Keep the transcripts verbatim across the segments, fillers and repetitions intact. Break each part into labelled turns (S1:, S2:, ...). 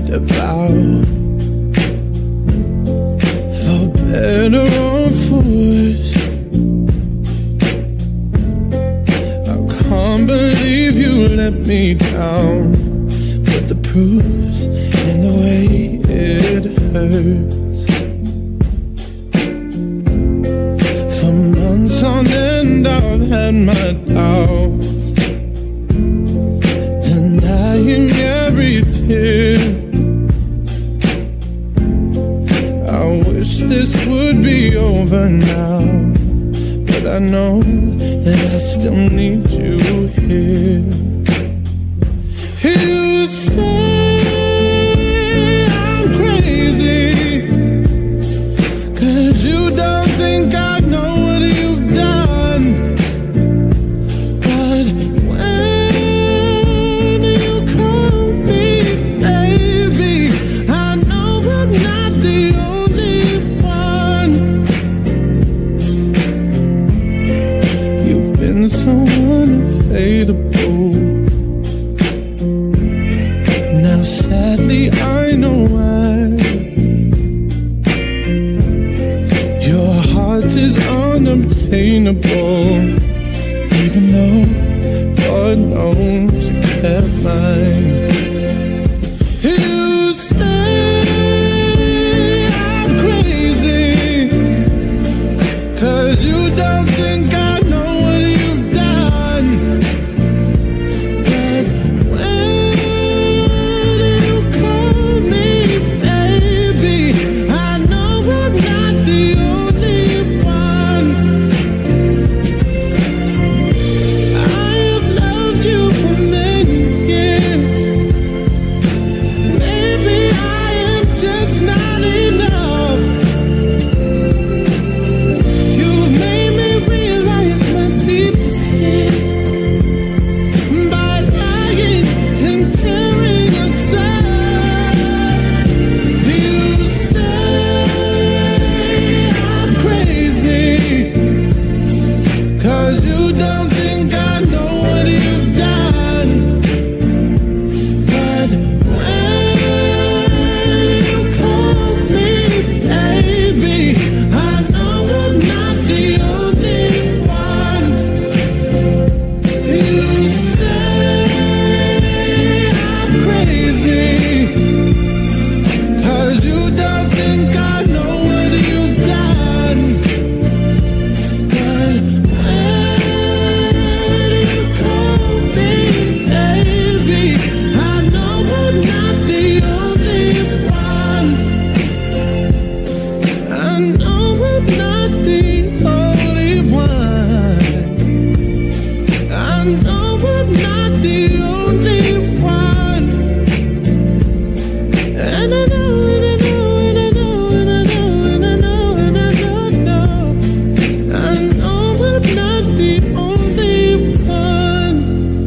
S1: step out. For better or for worse, I can't believe you let me down. But the proof's in the way it hurts. For months on end I've had my doubts, denying every tear. I wish this would be over now, but I know that I still need you here. You say I'm crazy, 'cause you don't think I know what you've done. But when you call me baby, I know I'm not the only one. You've been so unavailable. Now sadly I know why. Your heart is unobtainable, even though God knows you kept mine. You say I'm crazy, 'cause you don't think I know what you've done. But when you call me baby, I know I'm not the only one. I have loved you for many years. Maybe I am just not enough. You've made me realize my deepest fear by lying and tearing aside. You say I'm crazy, 'cause you don't think I know what you've done. But when you call me baby, I know I'm not the only one. You say I'm crazy, 'cause you don't think I know what you've done. But when you call me baby, I know I'm not the only one. I know I'm not the only one. I know I'm not the only one. And I know, and I know, and I know, and I know, and I know, and I know, know. I know I'm not the only one.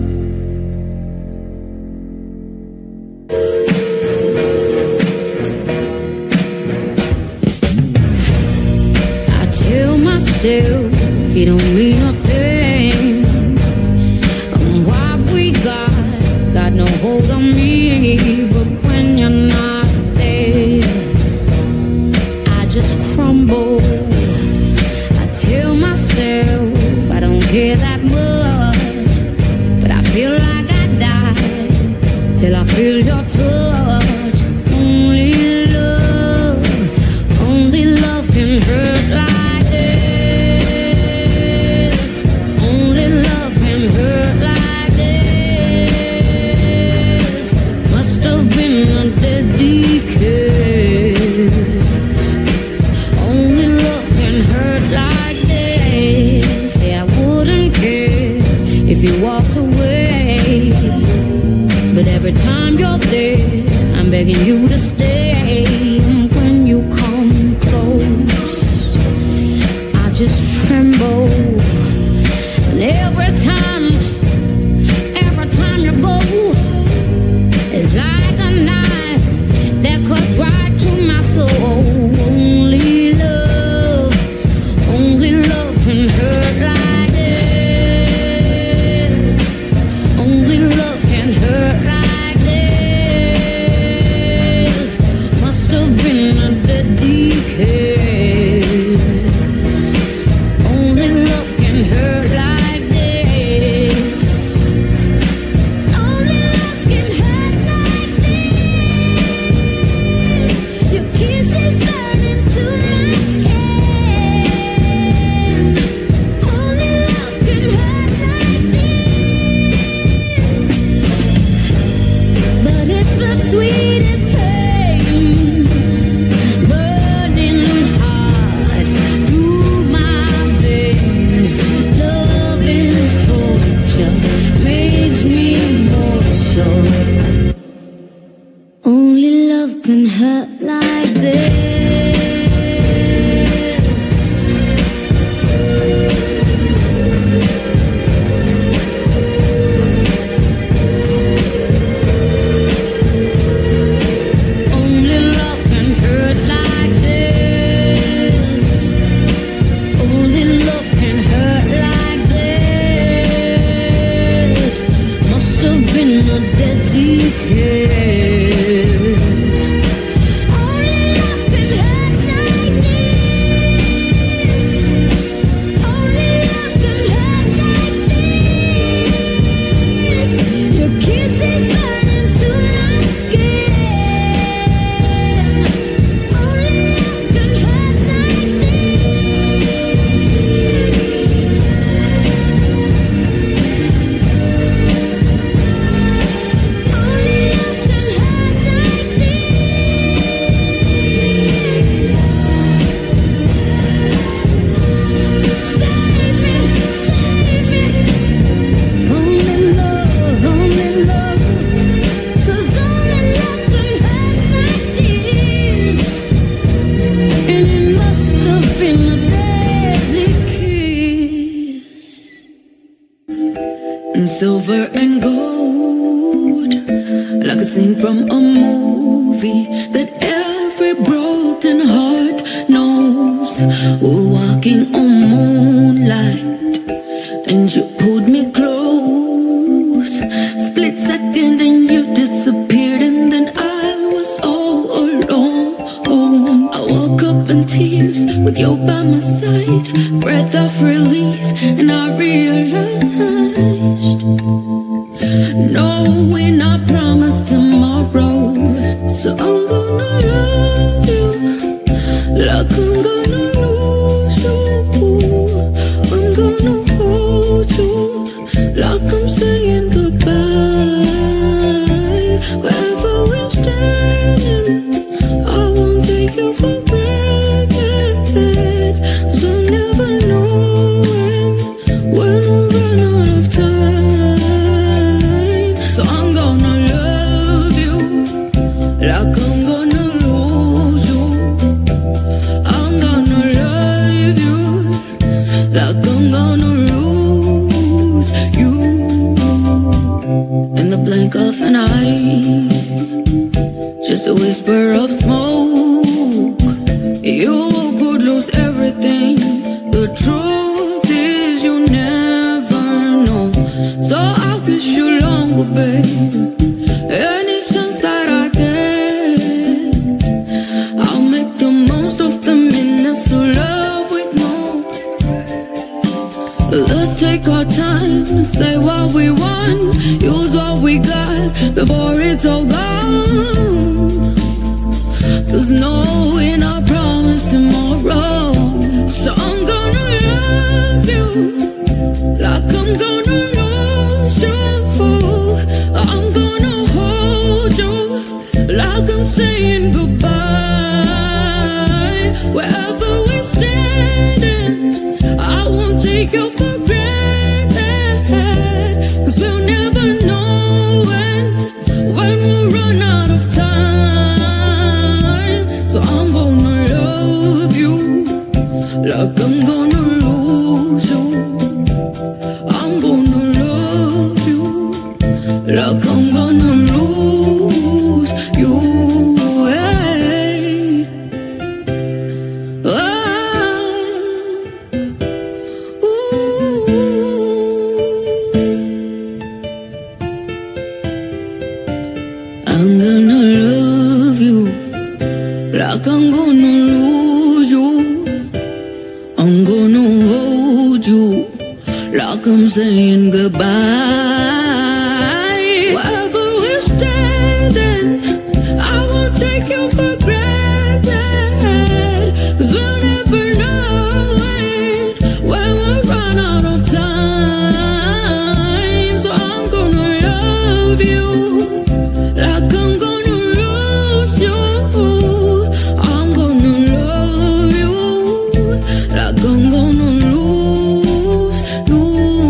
S2: I tell myself you don't mean a thing. And what we got got no hold on me. But when you're not there, I just crumble. I tell myself I don't care that much, but I feel like I die till I feel your touch. Only love, only love can hurt like this. Only love can hurt like this. Must have been a deadly kiss. Only love can hurt like this. Say I wouldn't care if you walked away, but every time you're there, I'm begging you to stay. And when you come close, I just tremble. And every time, every time you go, it's like a knife that cuts right to my soul. Only love, only love can hurt like this. Only love can hurt like this.
S3: and silver and gold, like a scene from a movie that every broken heart knows. We're walking on moonlight, and you pulled me close. Split second and you disappeared, and then I was all alone. I woke up in tears with you by my side, breath of relief, and I realized, no, we're not promised tomorrow. So I'm gonna love you like I'm gonna lose you. I'm gonna hold you like I'm saying goodbye. Wherever we're standing, I won't take you for granted, 'cause I'll never know when, when we'll run out of time. So I'm gonna love you like I'm gonna lose you. I'm gonna love you like I'm gonna lose you. In the blink of an eye, just a whisper of smoke, you could lose everything. The truth is you never know. So I wish you longer, baby. Any chance that I get, I'll make the most of the minutes to love with more. Let's take our time and say what we want, use what we got before it's all gone. 'Cause no, we're not promised tomorrow. So I'm gonna love you like I'm gonna lose you. I'm gonna hold you like I'm saying goodbye. Wherever we're standing, I won't take you for granted, 'cause we'll never know when, when we'll run out of time. So I'm gonna love you like I'm gonna lose you. I'm gonna love you like I'm gonna lose you. Hey. Ah. Ooh. I'm gonna love you like I'm gonna lose you. I'm gonna hold you like I'm saying goodbye. Wherever we're standing, I won't take you for granted, 'cause we'll never know it when we run out of time. So I'm gonna love you like I'm gonna lose you. I'm gonna love you like I'm gonna lose you.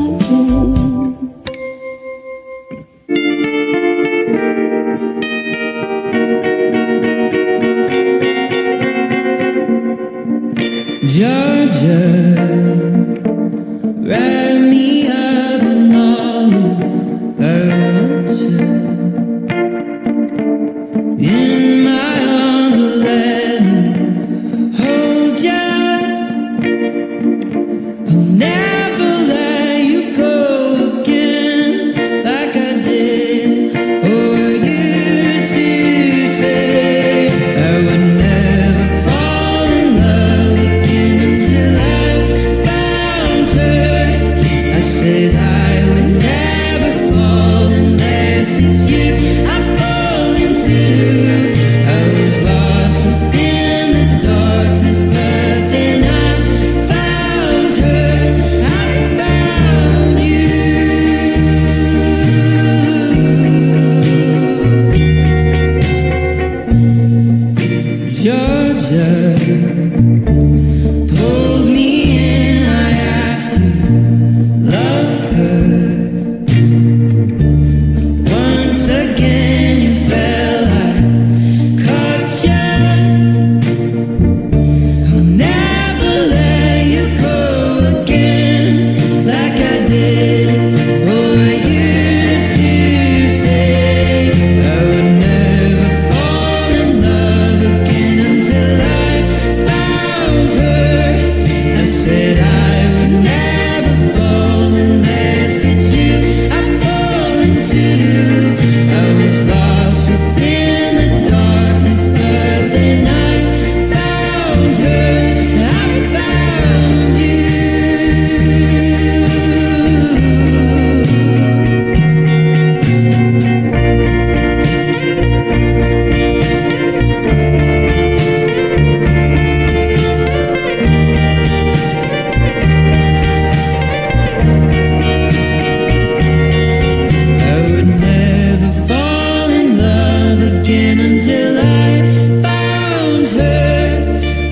S1: Georgia, write me up and all I want you.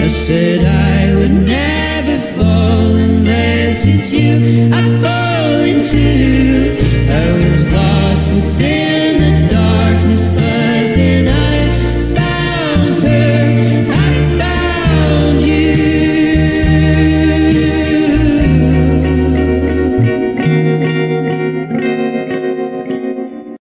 S3: I said I would never fall unless it's you I fall into. I